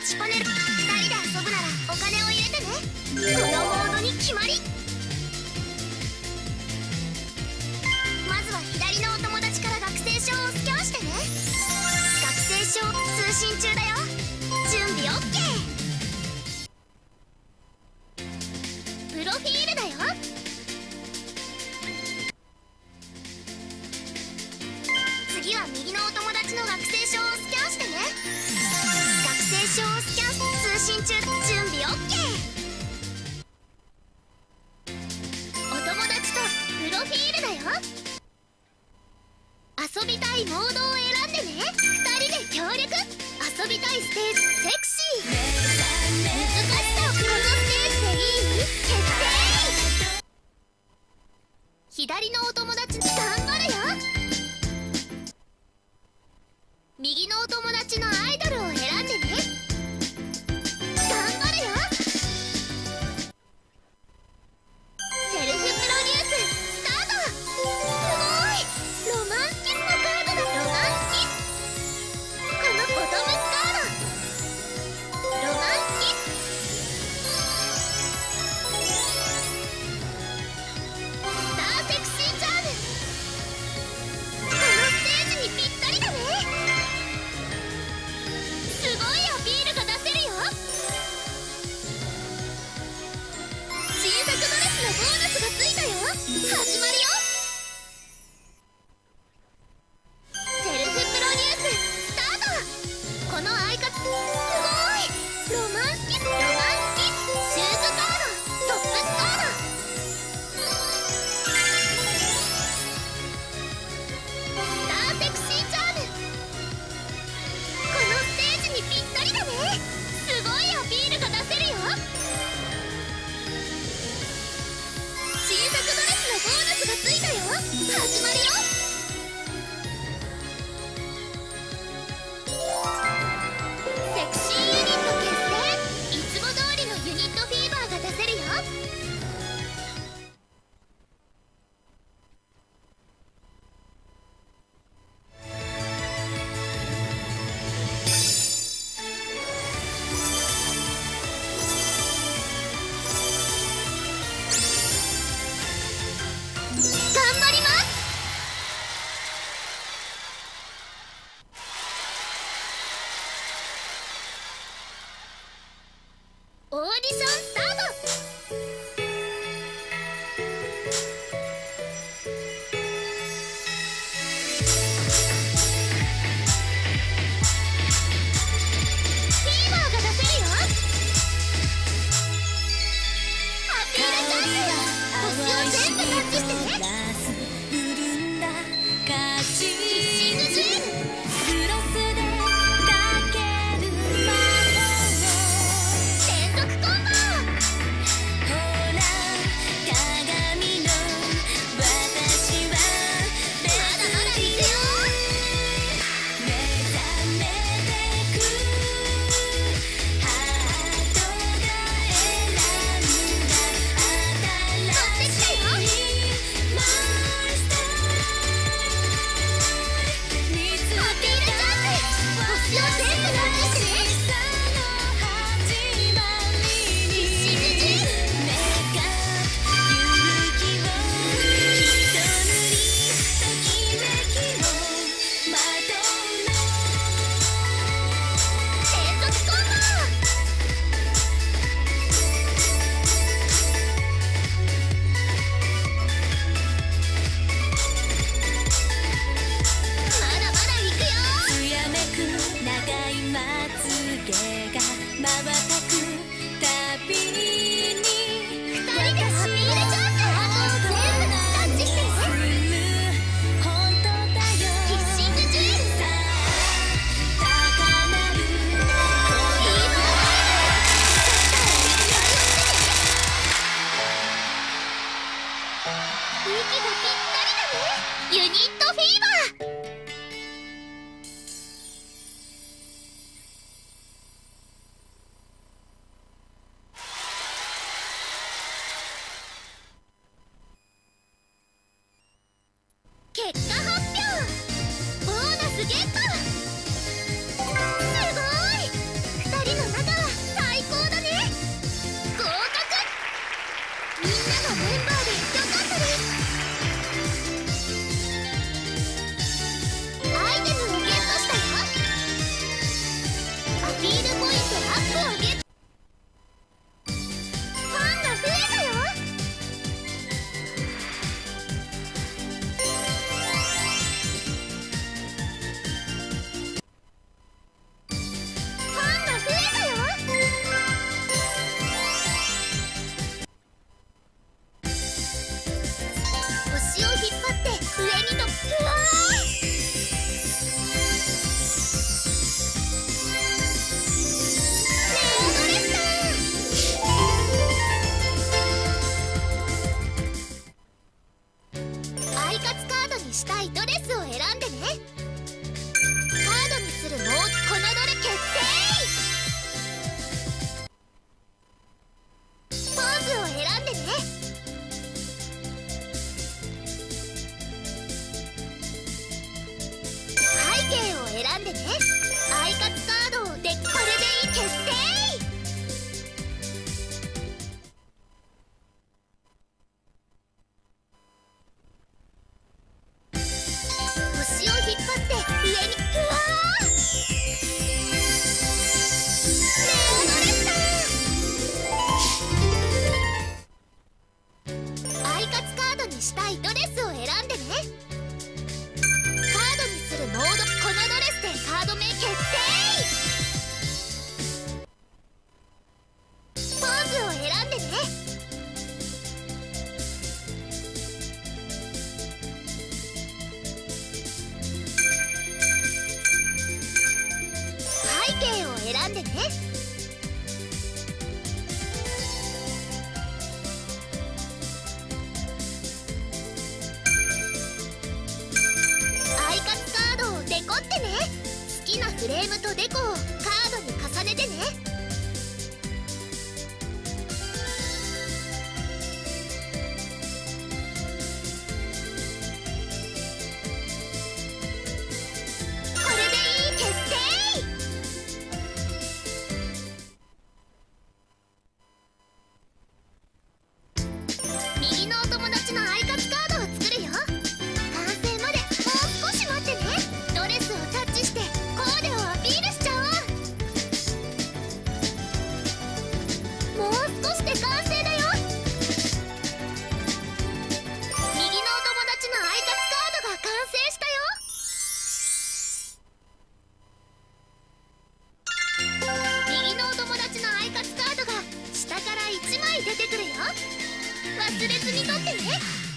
しパネル。2人で遊ぶならお金を入れてね。このモードに決まり。まずは左のお友達から学生証をスキャンしてね。学生証通信中だよ。準備 OK。 プロフィールだよ。次は右のお友達の学生証をスキャンしてね。学生証をスキャン通信中。準備 OK。 お友達とプロフィールだよ。遊びたいモードを選んでね。2人で協力。遊びたいステージセクシー。難しさをこのステージでいい？決定。左のお友達頑張れよ。右のお友達のアイドルを選んでね。頑張るよ。セルフプロデューススタート。すごいロマンスキスのカードだ。ロマンスキス。このボトムスカードロマンスキス。スターセクシーチャーム。このステージにぴったりだね。すごいアピールが出せるよ。新作ドレスのボーナスがついたよ。始まるよ。セルフプロデューススタート。このアイカツすごいロマンスキス。ロマンスキスシューズカードトップスカード。スターセクシーチャーム。このステージにぴったりだね。すごいアピールが出せるよ。新作ドレスのボーナスがついたよ。始まるよ。セクシーユニット結成。いつも通りのユニットフィーバーが出せるよ。頑張ります。オーディションスタート。フィーバーが出せるよ。アピールチャンス。星を全部タッチしてね。キッシングジュール。連続コンボ。まだまだいくよ。乗ってきたよ。アピールチャンス。星を全部タッチしてね。キッシングジュール。連続コンボ。まだまだいくよ。 長いまつげが瞬くたびに 2人でアピールチャンス。全部タッチしてね。 本当だよ。 キッシングジュール。 高鳴るフィーバー。息がぴったりだね。ユニットフィーバー。結果発表。ボーナスゲット。すごい。2人の仲レスを選んでね。カードにするこのどれ決定。ポーズを選んでね。背景を選んでね。アイカツカードをこれでいい決定。星を引っ張って上にうわー、レオノレスター。アイカツカードにしたいドレスを選んでね。カードにするモードこのドレスでカード名決定。ポーズを選んでね。背景を選んでね。アイカツカードをデコってね。好きなフレームとデコをカードに重ねてね。これでいい決定。右のお友達のアイカツカードを作るよ。完成までもう少し待ってね。ドレスをタッチしてコーデをアピールしちゃおう。もう少しで完成だよ。右のお友達のアイカツカードが完成したよ。右のお友達のアイカツカードが下から1枚出てくるよ。忘れずに取ってね。